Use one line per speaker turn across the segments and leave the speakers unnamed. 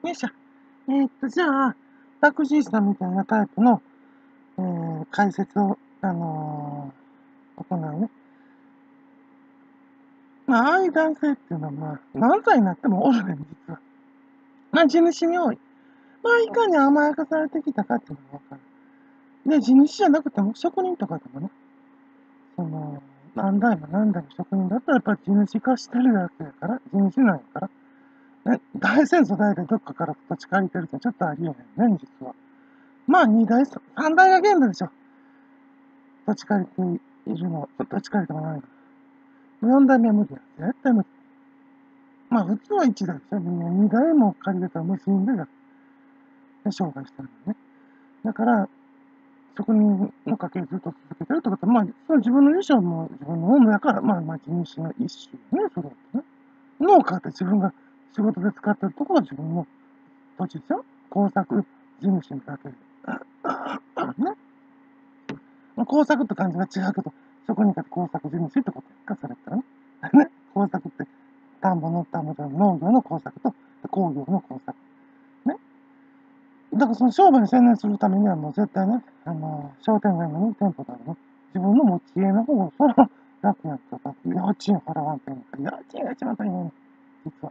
よいしょ。じゃあ、パクジーさんみたいなタイプの、解説を、行うね。まあ、ああいう男性っていうのは、まあ、何歳になってもおるねん、実は。まあ、地主に多い。まあ、いかに甘やかされてきたかっていうのがわかる。で、地主じゃなくても、職人とかでもね、その、何代も何代も職人だったら、やっぱり地主化してるわけやから、地主なんやから。ね、大戦争代でどっかから土地借りてるってちょっとありえへんね、実は。まあ、2代、3代が限度でしょ。土地借りているの、土地借りてもないの。4代目は無理や。絶対無理。まあ、普通は1代でしょ。みんな2代も借りてたら無心で商売してるのね。だから、職人の家系ずっと続けてるってことは、まあ、その自分の衣装も自分のものだから、まあ、地主の一種ね、それってね。農家って自分が仕事で使ってるところは自分の土地でしょ。工作地主にかける。ね。工作って感じが違うけど、そこにかけ工作地主ってことやんか、それったらね。ね。工作って、田んぼの田んぼじゃ農業の工作と工業の工作。ね。だからその商売に専念するためにはもう絶対ね、商店街の店舗であるね、自分の持ち家の方がそら楽やったら、家賃払わんといけない。家賃が一番大変やねん、実は。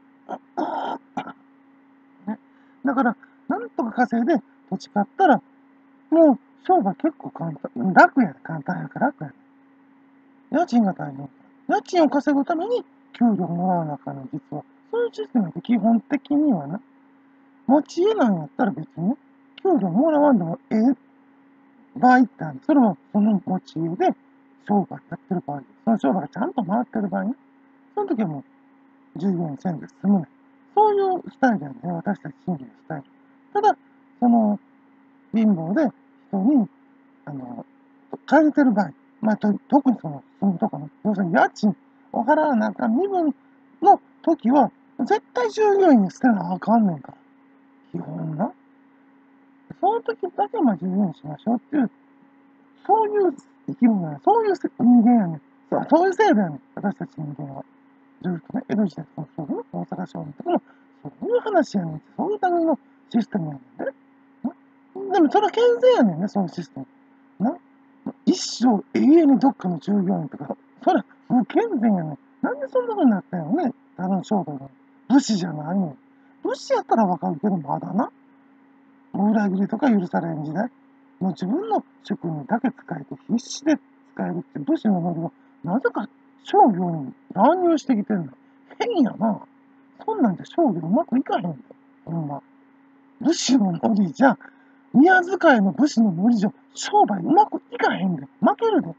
ね。だから、なんとか稼いで土地買ったら、もう商売結構簡単、楽やで、簡単やから楽やで。家賃が大変。家賃を稼ぐために給料もらわなあかんの、実は。そういうシステムって基本的にはな、持ち家なんやったら別にね、給料もらわんでもええ場合ってある。それはその持ち家で商売やってる場合です。その商売がちゃんと回ってる場合ね。その時はもう従業員せんで済むね。そういうスタイルやね、私たち賃金のスタイル。ただ、その、貧乏で人に、借りてる場合、まあ、特にその、住むとかね、要するに家賃を払わなあかん身分の時は、絶対従業員に捨てなあかんねんから。基本な。その時だけまあ従業員にしましょうっていう、そういう生き物や、そういう人間やねん。そういう制度やねん。私たち人間は。ずっとね、江戸時代とかもそうね、大阪商人とかも、そういう話やねん。そういうためのシステムやねんね。でもそれは健全やねんね、そういうシステム。な。一生永遠にどっかの従業員とか、それ不健全やねん。なんでそんな風になったんやろね、ただの商売が。武士じゃないねん。武士やったらわかるけど、まだな。裏切りとか許されん時代。もう自分の職にだけ使えて必死で使えるって武士のノリは、なぜか商業に乱入してきてんの。変やな。そんなんで商業うまくいかへんで。ほんま。武士のノリじゃ、宮遣いの武士のノリじゃ、商売うまくいかへんで。負けるで。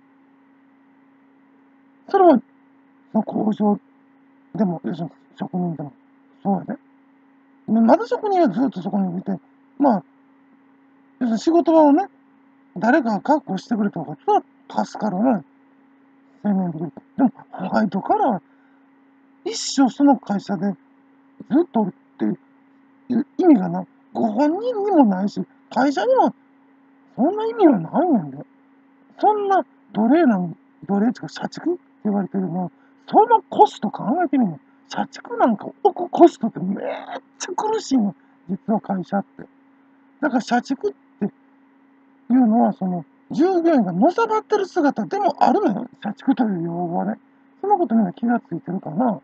それは、その工場でも、要するに職人でも、そうやで。まだ職人はずっとそこにいて、まあ、要するに仕事場をね、誰かが確保してくれた方が、それは助かるね。青年できる。でも、ホワイトカラーは一生その会社でずっとおるっていう意味がな、ご本人にもないし、会社にもそんな意味はないねんで。そんな奴隷っていうか社畜って言われてるの、そのコスト考えてみね。社畜なんか置くコストってめっちゃ苦しいの。実は会社って。だから社畜っていうのは、その、従業員がのさばってる姿でもあるのよ。社畜という用語はね。そのことみんな気がついてるかな。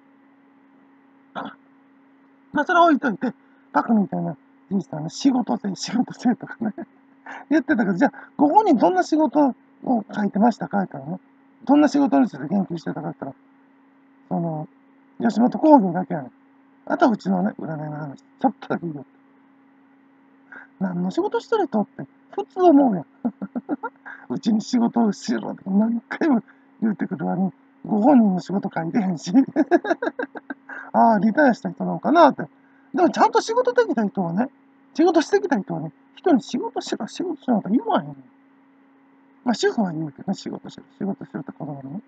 まあ、それは置いといて、パクみたいなじいさんの仕事せとかね。言ってたけど、じゃあ、ご本人どんな仕事を書いてました書いたらね。どんな仕事について研究してたかって言ったら、その、吉本興業だけやねん。あとはうちのね、占いの話。ちょっとだけ言うよ。何の仕事してる人って、普通思うやん。うちに仕事をしろって何回も言ってくる割に、ご本人の仕事書いてへんし、ああ、リタイアした人なのかなって。でもちゃんと仕事できた人はね、仕事してきた人はね、人に仕事しろ、仕事しろと言わへんねん。まあ、主婦は言うけどね、仕事しろって子供にね。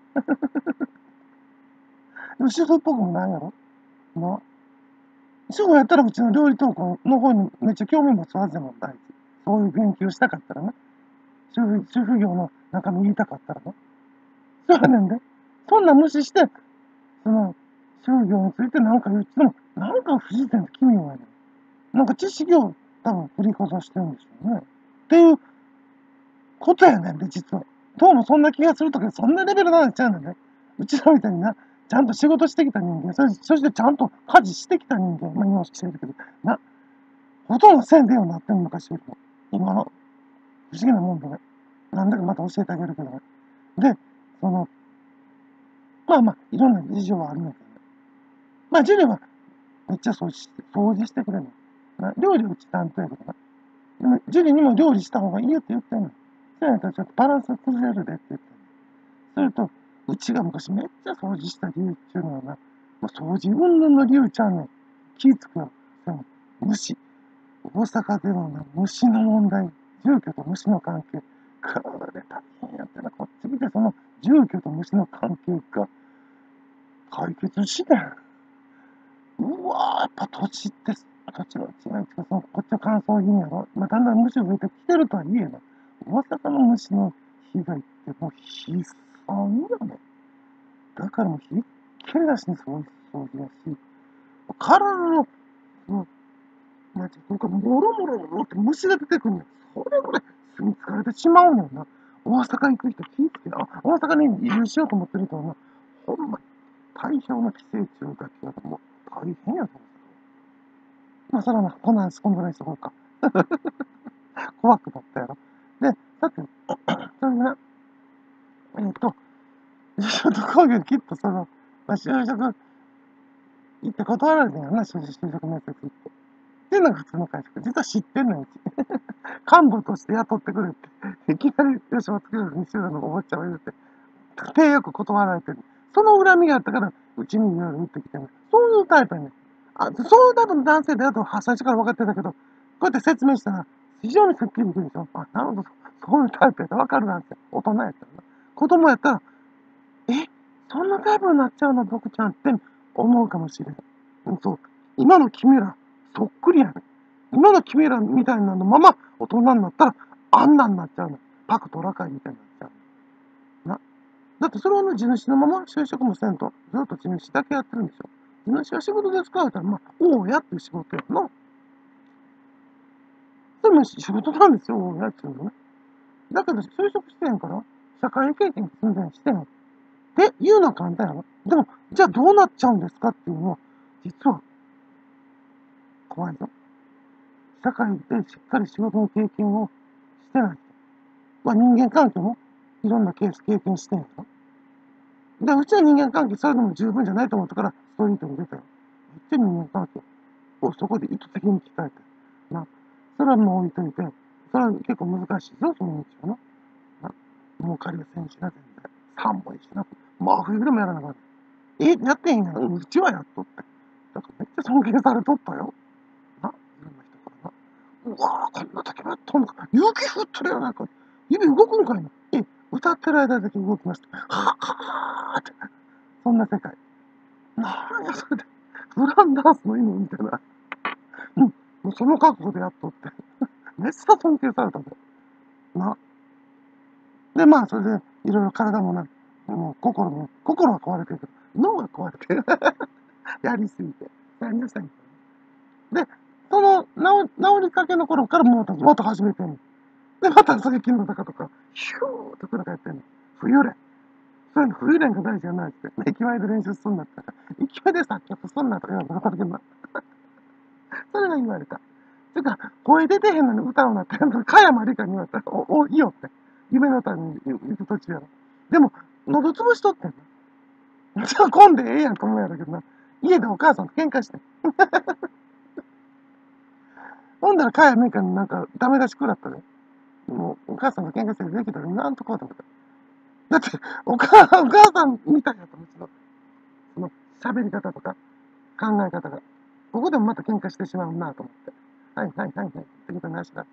でも主婦っぽくもないやろな。主婦やったらうちの料理投稿の方にめっちゃ興味持つはずやもん、大事。そういう研究したかったらね。主婦業の中身言いたかったらね。そうやねんで。そんな無視して、その、就業について何か言うって言っても、なんか不自然で奇妙やねん。 なんか知識を多分振りかざしてるんでしょうね。っていうことやねんで、実は。どうもそんな気がするとか、そんなレベルなんちゃうねんね。うちらみたいにな、ちゃんと仕事してきた人間、そしてちゃんと家事してきた人間、まあ今もしてるけど、ほとんどせんでようになってんの、昔よりも。今の、不思議なもんでね。なんだかまた教えてあげるけどね。で、まあまあ、いろんな事情はあるんだけどね。まあ、ジュリはめっちゃ掃除してくれるの。料理うち担当やけどな。でも、ジュリにも料理した方がいいよって言ってんの。そうやったらちょっとバランス崩れるでって言ってんの。それと、うちが昔めっちゃ掃除した理由っていうのはな、もう掃除云々の理由ちゃうねん。気ぃつくよ。虫。大阪でのな、虫の問題。住居と虫の関係。これ大変やってな。こっち見てその住居と虫の関係が解決してん。うわぁ、やっぱ土地って、土地の違いっていうか、こっちの乾燥品やろ。まあ、だんだん虫増えてきてるとはいえな。大阪の虫の被害ってもう悲惨よね。だからもうひっきりなしにそういう掃除やし、体の、なんていうか、もろもろもろって虫が出てくるのよ。それぐらい住み疲れてしまうのよな。大阪行く人気ぃつけて、大阪に移住しようと思ってる人はな、ほんま、大量の寄生虫だけはもう大変やと思う。まあ、それはな、こんなんこんぐらいしとこうか。怖くなったやろ。で、さて、それでな、就職工業きっとまあ、就職行って断られてんやな、就職面接行って。っていうのが普通の会社。実は知ってんのよ、うち。幹部として雇ってくれって。いきなり吉本興業西浦のお坊ちゃんを言うて、手よく断られてる。その恨みがあったから、うちにいろいろ言ってきてる。そういうタイプやねん。そういうタイプの男性だと最初から分かってたけど、こうやって説明したら、非常にスッキリいくでしょ。なるほど。そういうタイプやったら分かるなんて。大人やったらな。子供やったら、そんなタイプになっちゃうの、僕ちゃんって思うかもしれん。そう。今の君ら、そっくりやねん。今の君らみたいなのまま大人になったら、あんなになっちゃうの。パクトラカイみたいになっちゃう。だってそれは地主のまま就職もせんと、ずっと地主だけやってるんでしょ。地主は仕事で使われたら、大家っていう仕事やな。それも仕事なんですよ、大家っていうのね。だけど就職してへんから、社会経験積んでんしてへん。っていうのは簡単やろ。でも、じゃあどうなっちゃうんですかっていうのは、実は怖いぞ。社会でしっかり仕事の経験をしてない人。人間関係もいろんなケース経験してんやろ。で、うちは人間関係それでも十分じゃないと思ったから、ストリートに出たよ。めっちゃ人間関係をそこで意図的に鍛えて。それはもう置いといて、それは結構難しいぞ、その道はな。儲かりやせんしな、全然。3本いいしな。真冬でもやらなかった。やってへんやん。うちはやっとって。だからめっちゃ尊敬されとったよ。いろんな人からな。うわぁ、こんな時もやっとんのか。雪降っとるやないか。指動くんかいな。歌ってる間だけ動きました。はぁーって。そんな世界。なんや、それで。フランダースの犬みたいな。もうその覚悟でやっとって。めっちゃ尊敬されたで。で、それで、いろいろ体ももう心は壊れてるけど、脳が壊れてる。やりすぎて。何したんで、その治りかけの頃からまた始めてんの。で、また次、金の高とか、ヒューってくらかやってんの。冬練。そういうの冬練が大事じゃないって。駅前で練習すんなって。駅前で作曲すんなとか言われたけど、それが言われた。てか、声出てへんのに歌うなって、加山里香に言われたら、いいよって。夢の歌に行く途中やろ。でも、喉潰しとってんの。じゃあ、混んでええやんと思うんやろけどな。家でお母さんと喧嘩してん。ほんだら、加山里香にダメ出し食らったで。もう、お母さんと喧嘩してできたら、なんとこうと思った。だって、お母さんみたいやと思う。その、喋り方とか、考え方が。ここでもまた喧嘩してしまうなと思って。はいはいはいはい。ってことなしだ。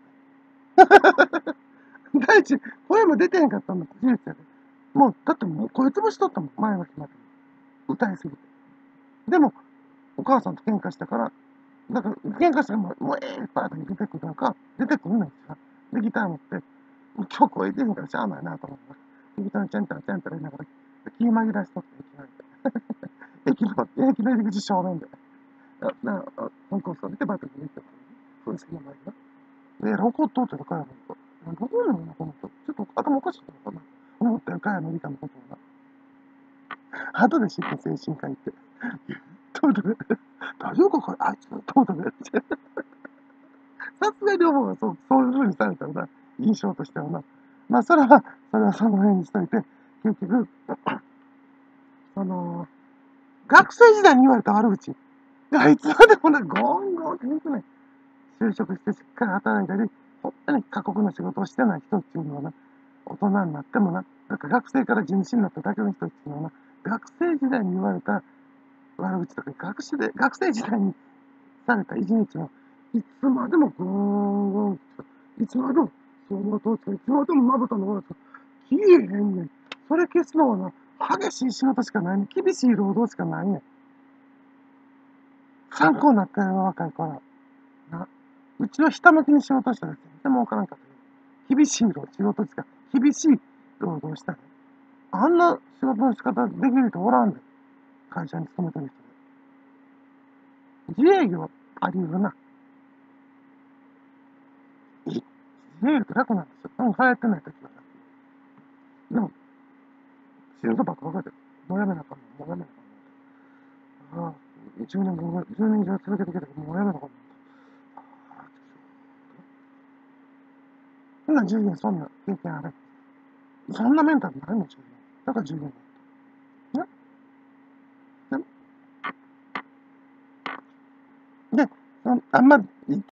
第一、声も出てへんかったんだ事実やで。もう、だってもう声潰しとったもん、前の日まで。歌いすぎて。でも、お母さんと喧嘩したから、だから喧嘩したらもうパーッと出てくるのか、出てくるんですよ。で、ギター持って、もう今日声出へんからしゃあないなと思って。ギターチャンタラチャンタラ言いながら、気紛らしとって、駅の入り口正面で。コンコースを見てバッと出てくる。 風船の前にな。で、怒っとってとかやもんか。どうなのな、この人。ちょっと頭おかしいのかな。思ったよ、かやのりかのことをな。後で知って精神科行って。トマトで、大丈夫かこれ、あいつ、トマトで。さすがに両方がそういう風にされたらな、印象としてはな。まあ、それはその辺にしといて、結局、学生時代に言われた悪口。あいつまでもな、ゴンゴンって言うてない。就職してしっかり働いたり、本当に過酷な仕事をしてない人っていうのはな、大人になってもな、だから学生から地主になっただけの人っていうのはな、学生時代に言われた悪口とか、学生時代にされた一日を、いつまでもゴーンゴン、いつまでも相馬投資いつまでもまぶたの悪さ、消えへんねん。それ消すのはな、激しい仕事しかないねん。厳しい労働しかないねん。参考になったよ、若い頃。な、うちはひたむきに仕事したら全然儲からんかったけど、厳しい仕事しか、厳しい労働したら、あんな仕事の仕方できる人おらんで、会社に勤めてる人で。自営業あり得るな。自営業って楽なんですよ。でも流行ってない時は楽。でも、仕事ばっかばかで、もうやめなあかんの、もうやめなあかんの。ああ、10年以上続けてきたけど、もうやめなあかんの。ああ、そんな10年そんな経験ある。そんなメンタルないもん、10年。だから10年ね。で、あんま